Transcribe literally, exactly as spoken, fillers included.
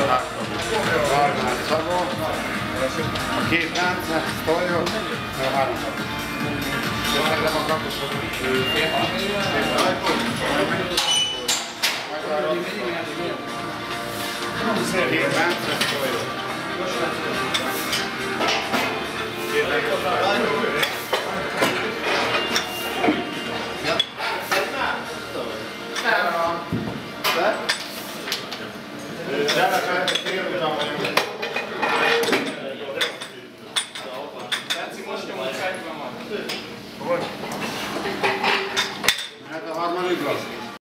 Barnát Szabó, a két láncát, sztoljok, a három kapus. Szeretem a kapusok.